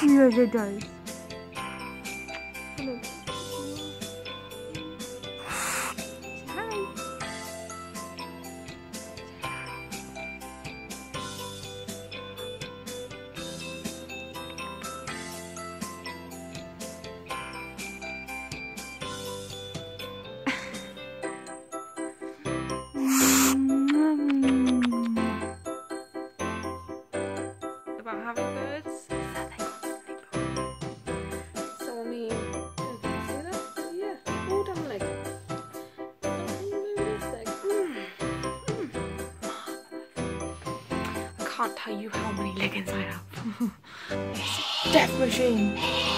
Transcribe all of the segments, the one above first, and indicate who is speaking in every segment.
Speaker 1: Yes, it does.
Speaker 2: About having birds. So I mean, see that? Yeah, all down the leg. I can't tell you how many leggings I have. It's a death machine.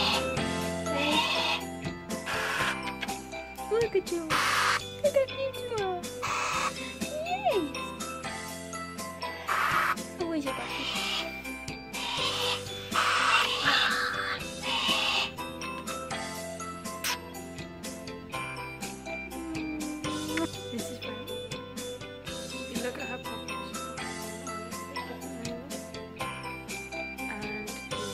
Speaker 2: Look at you. Look at you. Yes. Oh, where's your puppy? This is brown. If you look at her paws, and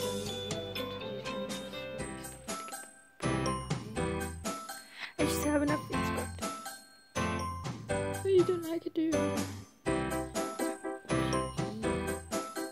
Speaker 2: I just have enough inspector. So you don't like it, do you?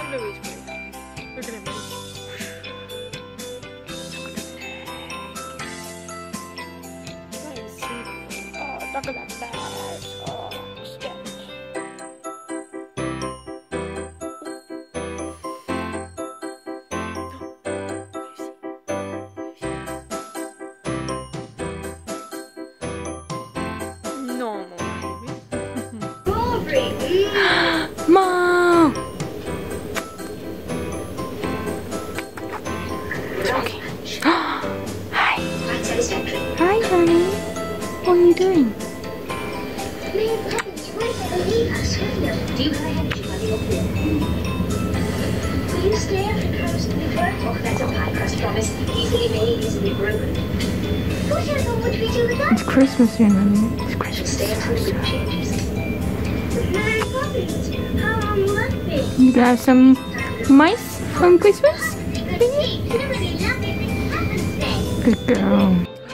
Speaker 2: Louis, please. Look at him. Look at that bag. Oh, step. Normal, baby. Mom! Okay. Hi. Hi, honey. What are you doing?
Speaker 1: Do you have energy while you're here? Will you stay after frozen before? Oh, that's a pie crust, promise. Easily made, easily broken. Whatever would we do without?
Speaker 2: It's Christmas soon, honey. It's Christmas.
Speaker 1: Stay until the mood changes. Mary Poppins, how long will that be?
Speaker 2: You gonna have some mice from Christmas? Good girl.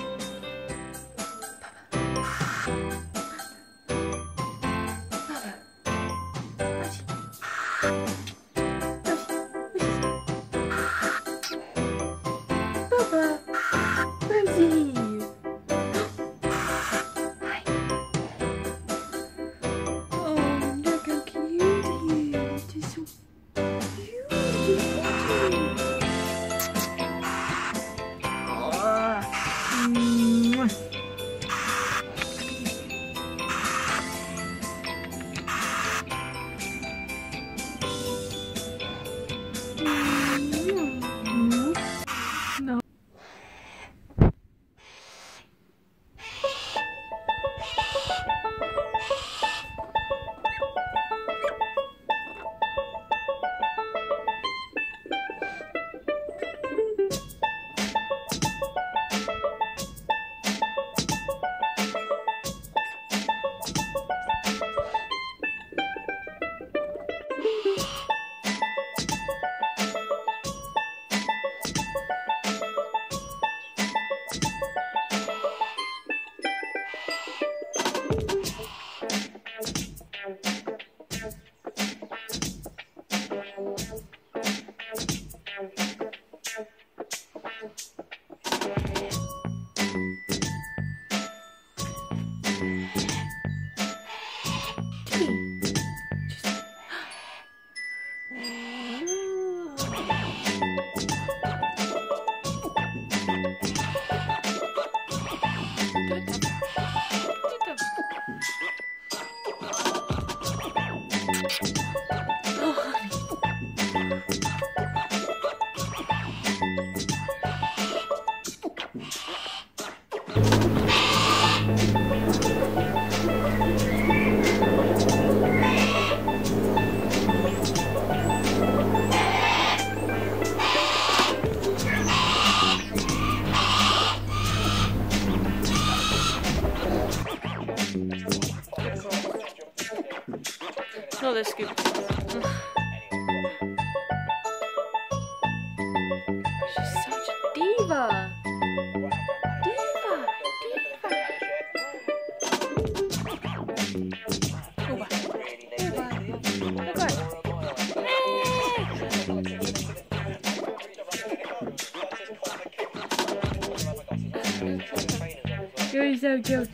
Speaker 2: Not this scoop. She's such a diva. Diva. Go back. You're so cute.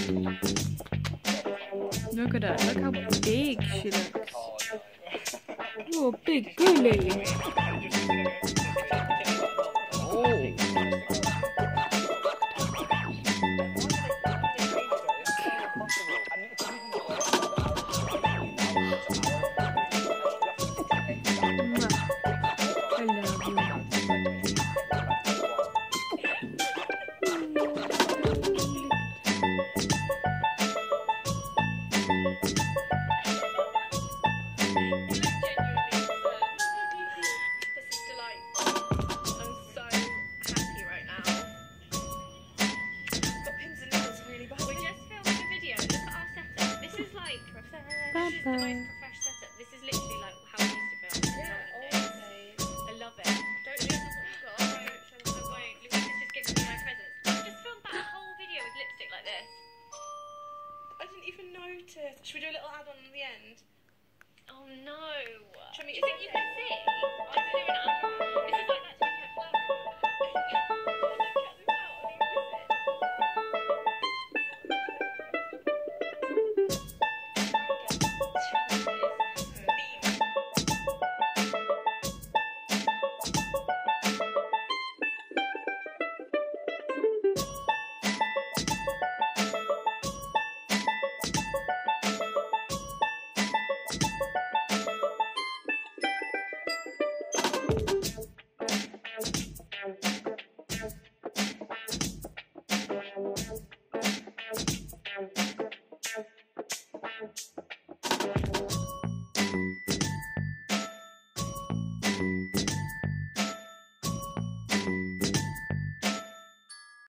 Speaker 2: Look at her. Look how big she looks. Oh, big girly. Oh. I love you.
Speaker 3: This is the most professional setup. This is literally like how we used to film. I love it. Don't lose what you got. I won't. Louise is just giving me my presents. I just filmed that whole video with lipstick like this.
Speaker 4: I didn't even notice. Should we do a little add-on the end?
Speaker 3: Oh no. Do you think you can see? I can do an hour. This is like that.